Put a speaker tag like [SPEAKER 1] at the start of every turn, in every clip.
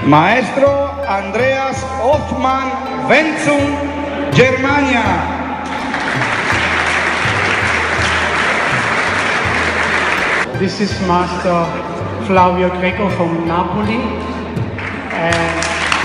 [SPEAKER 1] Maestro Andreas Hoffmann, Wenzum, Germania.
[SPEAKER 2] This is Master Flavio Greco from Napoli. And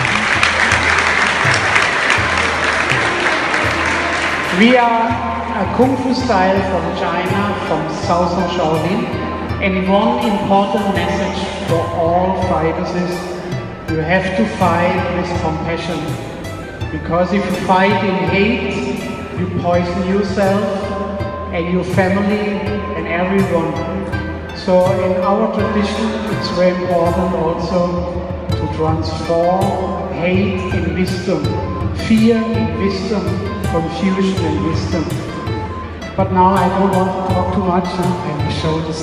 [SPEAKER 2] we are a Kung Fu style from China, from Southern Shaolin. And one important message for all fighters is you have to fight with compassion. Because if you fight in hate, you poison yourself and your family and everyone. So in our tradition, it's very important also to transform hate in wisdom, fear in wisdom, confusion in wisdom. But now I don't want to talk too much, I will show this.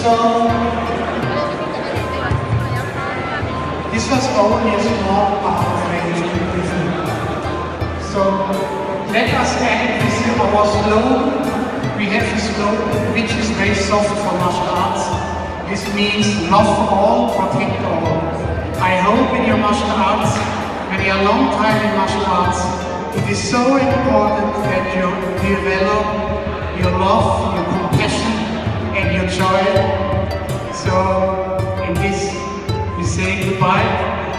[SPEAKER 2] So, this was only a small part of the So, let us add this in our slogan. We have a slogan which is very soft for martial arts. This means love for all, protect all. I hope in your martial arts, when you are a long time in martial arts, it is so important that you develop your love, your compassion, and your joy. So, in this, we say goodbye.